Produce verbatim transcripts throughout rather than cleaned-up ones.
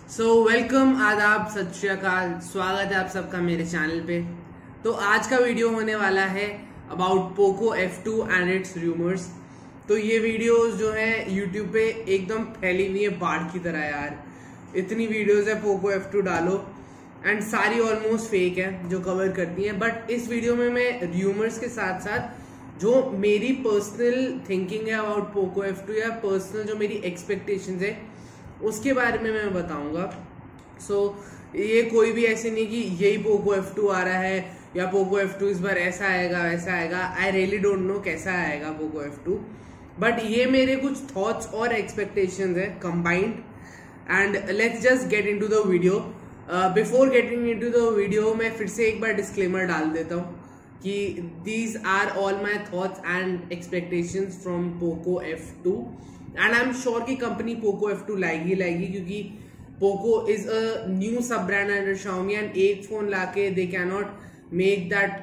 So welcome, आदाब, सत श्री अकाल। स्वागत है आप सबका मेरे चैनल पे। तो आज का वीडियो होने वाला है about Poco F two and its rumours. तो ये वीडियोस जो है यूट्यूब पे एकदम फैली हुई है बाढ़ की तरह यार। इतनी वीडियोस है पोको एफ टू डालो एंड सारी ऑलमोस्ट फेक है जो कवर करती हैं। बट इस वीडियो में मैं रूमर्स के साथ साथ जो मेरी पर्सनल थिंकिंग है अबाउट पोको एफ टू या पर्सनल जो मेरी एक्सपेक्टेशंस है उसके बारे में मैं बताऊंगा। सो so, ये कोई भी ऐसे नहीं कि यही पोको एफ टू आ रहा है या पोको एफ टू इस बार ऐसा आएगा वैसा आएगा। आई रियली डोंट नो कैसा आएगा पोको एफ टू, बट ये मेरे कुछ थॉट्स और एक्सपेक्टेशंस है combined. And let's just get into the video. Before getting into the video मैं फिर से एक बार डिस्क्लेमर डाल देता हूँ कि these are all my thoughts and expectations from Poco F two and I am sure कि कंपनी पोको एफ टू लाएगी लाएगी क्योंकि Poco is a new sub brand under Xiaomi and एक फोन लाके they can not make that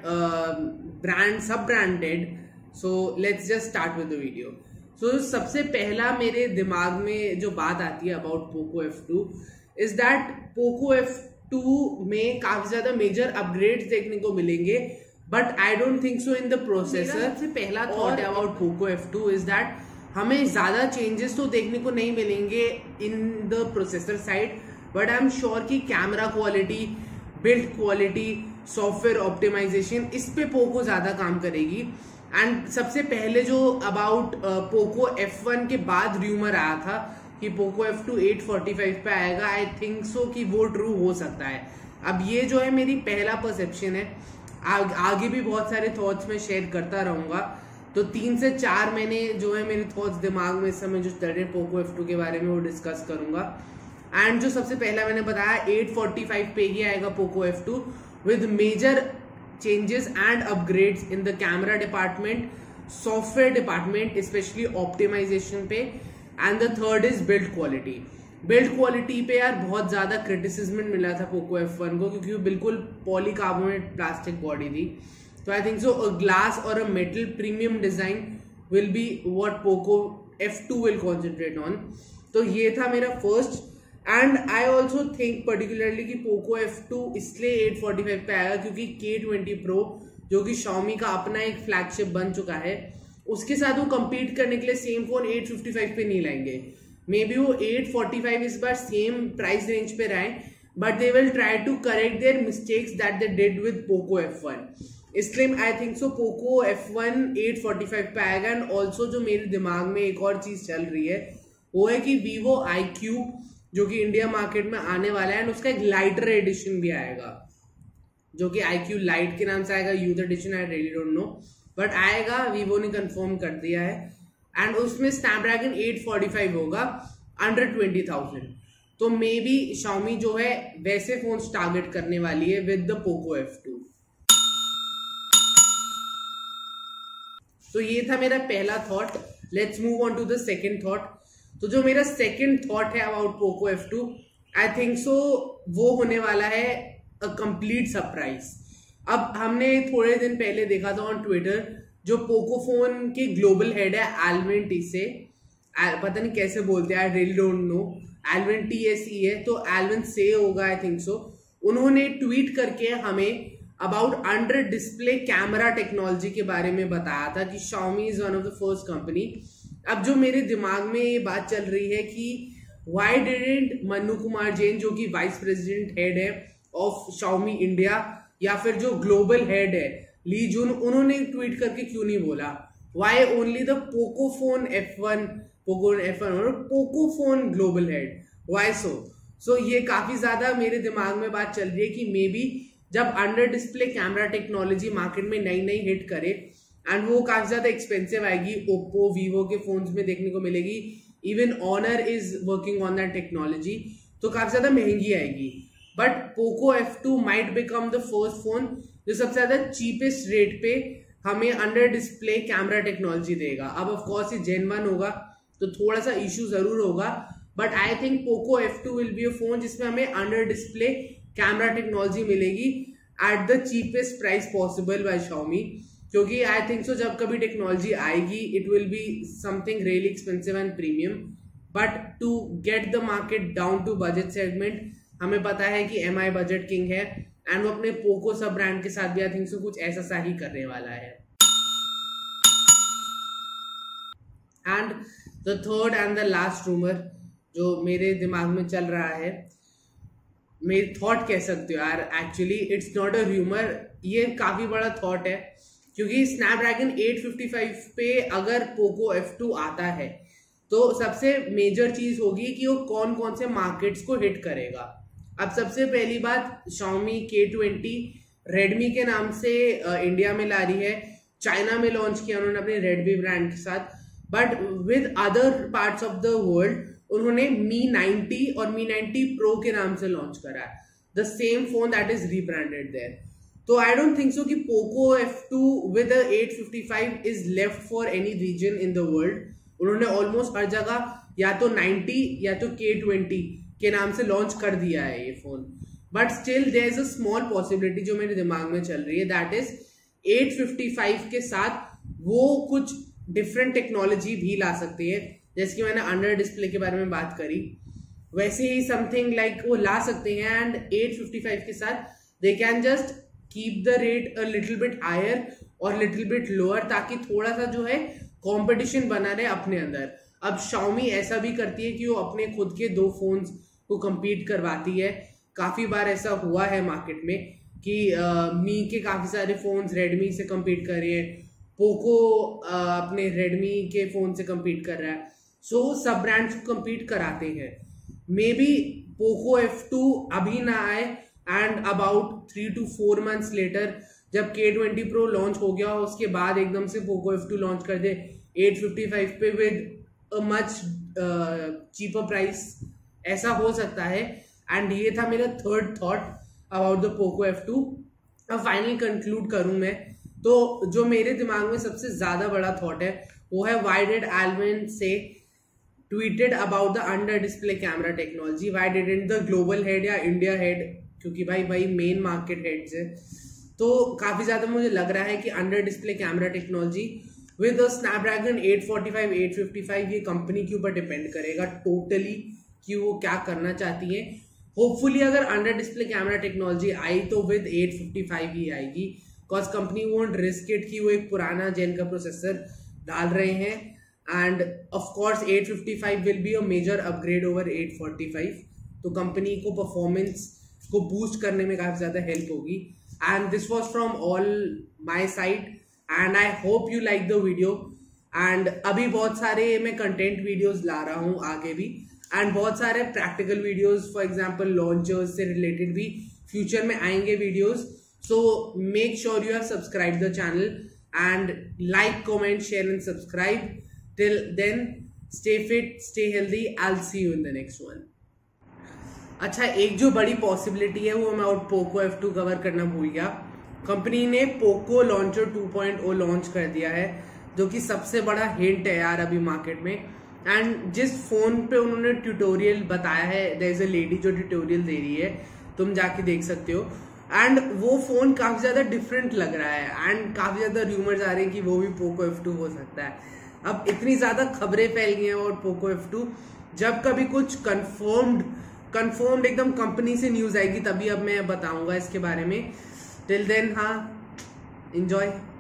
brand sub branded. So let's just start with the video. So सबसे पहला मेरे दिमाग में जो बात आती है about Poco F two is that Poco F two में काफी ज्यादा मेजर अपग्रेड्स देखने को मिलेंगे, but I don't think so in the processor. सबसे पहला thought about Poco F two is that हमें ज्यादा चेंजेस तो देखने को नहीं मिलेंगे in the processor side, but I am sure कि camera quality, build quality, software optimisation, इस पे पोको ज्यादा काम करेगी। एंड सबसे पहले जो अबाउट पोको एफ वन के बाद रूमर आया था कि Poco F two eight forty five पे आएगा, आई थिंक सो कि वो ट्रू हो सकता है। अब ये जो है मेरी पहला परसेप्शन है, आग, आगे भी बहुत सारे थॉट्स में शेयर करता रहूंगा। तो तीन से चार महीने जो है मेरे थॉट्स दिमाग में इस समय जो चल रहे पोको एफ टू के बारे में वो डिस्कस करूंगा। एंड जो सबसे पहला मैंने बताया एट फोर्टी फाइव पे ही आएगा Poco F two with major changes and upgrades in the camera department, software department, specially optimisation पे। And the third is build quality. Build quality पे यार बहुत ज्यादा क्रिटिसिज्म मिला था पोको एफ वन को क्योंकि वो बिल्कुल पॉलीकार्बोनेट प्लास्टिक बॉडी थी। So I think so a glass or a metal premium design will be what Poco F two will concentrate on. तो ये था मेरा first. And I also think particularly कि Poco एफ टू इसलिए eight forty five पे आएगा क्योंकि के ट्वेंटी Pro जो कि Xiaomi का अपना एक फ्लैगशिप बन चुका है, उसके साथ वो compete करने के लिए same phone eight fifty five पे नहीं लाएंगे। मे बी वो एट फोर्टी फाइव इस बार सेम प्राइस रेंज पे रहे, but they will try to correct their mistakes that they did with Poco F one. इसलिए I think so Poco F one eight forty five पे आएगा। And also जो मेरे दिमाग में एक और चीज चल रही है वो है कि वीवो आई क्यू जो कि इंडिया मार्केट में आने वाला है एंड उसका एक लाइटर एडिशन भी आएगा जो कि आई क्यू लाइट के नाम से आएगा, youth edition I really don't know, but आएगा, वीवो ने कंफर्म कर दिया है। एंड उसमें स्नैपड्रैगन एट फोर्टी फाइव होगा अंडर ट्वेंटी थाउजेंड। तो मे बी Xiaomi जो है वैसे फोन टारगेट करने वाली है with the Poco F two. तो ये था मेरा पहला thought. Let's move on to the second thought. तो जो मेरा सेकंड थॉट है about Poco F two, I think so वो होने वाला है अ कंप्लीट सरप्राइज। अब हमने थोड़े दिन पहले देखा था ऑन ट्विटर जो पोको फोन के ग्लोबल हेड है एल्विन टी से, पता नहीं कैसे बोलते हैं, I really don't know, Alvin T S E है तो एल्विन से होगा आई थिंक सो। उन्होंने ट्वीट करके हमें about under display camera technology के बारे में बताया था कि Xiaomi is one of the first company. अब जो मेरे दिमाग में ये बात चल रही है कि व्हाई डिडंट मनु कुमार जैन जो कि वाइस प्रेसिडेंट हेड है ऑफ Xiaomi इंडिया या फिर जो ग्लोबल हेड है ली जून, उन्होंने ट्वीट करके क्यों नहीं बोला why only the Poco phone F one Poco F one और Poco phone global head, why so. So ये काफी ज्यादा मेरे दिमाग में बात चल रही है कि मे बी जब under display camera technology market में नई नई हिट करे एंड वो काफी ज्यादा एक्सपेंसिव आएगी, ओप्पो वीवो के फोन्स में देखने को मिलेगी, even Honor is working on that technology, तो काफी ज्यादा महंगी आएगी। But Poco F two might become the first phone जो सबसे ज्यादा चीपेस्ट रेट पे हमें अंडर डिस्प्ले कैमरा टेक्नोलॉजी देगा। अब ऑफकोर्स ये जेन वन होगा तो थोड़ा सा इशू जरूर होगा, but I think Poco F two will be a phone जिसमें हमें अंडर डिस्प्ले कैमरा टेक्नोलॉजी मिलेगी at the cheapest price possible by Xiaomi, क्योंकि आई थिंक सो जब कभी टेक्नोलॉजी आएगी it will be something really expensive and premium. But to get the market down to budget segment, हमें पता है कि M I budget king है and वो अपने पोको सब ब्रांड के साथ भी आई थिंक सो कुछ ऐसा सा ही करने वाला है। And the third and the last rumour जो मेरे दिमाग में चल रहा है, मेरी थॉट कह सकते हो यार, actually it's not a rumour, ये काफी बड़ा थॉट है, क्योंकि स्नैपड्रैगन एट फिफ्टी फाइव पे अगर पोको एफ टू आता है तो सबसे मेजर चीज होगी कि वो कौन कौन से मार्केट्स को हिट करेगा। अब सबसे पहली बात, Xiaomi के ट्वेंटी रेडमी के नाम से इंडिया में ला रही है, चाइना में लॉन्च किया उन्होंने अपने रेडमी ब्रांड के साथ, but with other parts of the world उन्होंने मी नाइंटी और मी नाइंटी प्रो के नाम से लॉन्च करा है, the same phone that is rebranded there. तो आई डोंट थिंक सो कि Poco F two with eight fifty five is left for any reason in the world. उन्होंने almost हर जगह या तो नाइंटी या तो के ट्वेंटी के नाम से लॉन्च कर दिया है ये phone, but still there is a small possibility जो मेरे दिमाग में चल रही है, that is eight fifty five के साथ वो कुछ डिफरेंट टेक्नोलॉजी भी ला सकती है, जैसे कि मैंने अंडर डिस्प्ले के बारे में बात करी, वैसे ही समथिंग लाइक like वो ला सकते हैं। एंड एट फिफ्टी फाइव के साथ they can just keep the rate a little bit higher और लिटिल बिट लोअर, ताकि थोड़ा सा जो है कंपटीशन बना रहे अपने अंदर। अब Xiaomi ऐसा भी करती है कि वो अपने खुद के दो फोन्स को compete करवाती है, काफी बार ऐसा हुआ है मार्केट में कि मी uh, के काफी सारे फोन्स रेडमी से compete कर रही है, पोको uh, अपने रेडमी के फोन से compete कर रहा है, सो so, सब ब्रांड्स को compete कराते हैं। May be Poco F two अभी ना आए and about three two four months later जब के ट्वेंटी प्रो लॉन्च हो गया उसके बाद एकदम से पोको एफ टू लॉन्च कर दे एट फिफ्टी फाइव पे with a much cheaper price, ऐसा हो सकता है। एंड ये था मेरा third thought about the Poco F two. अब फाइनल कंक्लूड करूं मैं तो जो मेरे दिमाग में सबसे ज्यादा बड़ा थॉट है वो है why did Alvin Tse tweeted about the under display camera technology, why didn't the global head या इंडिया हेड, क्योंकि भाई भाई मेन मार्केट हेड्स है, तो काफी ज्यादा मुझे लग रहा है कि under display camera technology with Snapdragon eight forty five eight fifty five ये कंपनी के ऊपर डिपेंड करेगा टोटली कि वो क्या करना चाहती है। होपफुली अगर अंडर डिस्प्ले कैमरा टेक्नोलॉजी आई तो विद एट फिफ्टी फाइव ही आएगी, because company won't risk it कि वो एक पुराना जेन का प्रोसेसर डाल रहे हैं। And of course eight fifty five will be a major upgrade over eight forty five, तो कंपनी को परफॉर्मेंस को बूस्ट करने में काफी ज्यादा हेल्प होगी। And this was from all my side and I hope you like the video. And अभी बहुत सारे मैं कंटेंट वीडियोस ला रहा हूँ आगे भी, एंड बहुत सारे practical videos for example launchers से रिलेटेड भी फ्यूचर में आएंगे videos. So make sure you have subscribe the channel and like comment share and subscribe. Till then, stay fit, stay healthy. I'll see you in the next one. अच्छा, एक जो बड़ी possibility है वो मैं out Poco F two cover करना भूल गया। कंपनी ने Poco launcher two point O launch कर दिया है, जो कि सबसे बड़ा हिंट है यार अभी मार्केट में। एंड जिस फोन पे उन्होंने ट्यूटोरियल बताया है, देयर इज अ लेडी जो ट्यूटोरियल दे रही है, तुम जाके देख सकते हो। एंड वो फोन काफी ज्यादा डिफरेंट लग रहा है एंड काफी ज्यादा रूमर्स आ रहे हैं कि वो भी पोको एफ टू हो सकता है। अब इतनी ज्यादा खबरें फैल गई हैं और पोको एफ टू, जब कभी कुछ कंफर्म्ड कंफर्म्ड एकदम कंपनी से न्यूज आएगी तभी अब मैं बताऊंगा इसके बारे में। टिल देन हाँ, एंजॉय।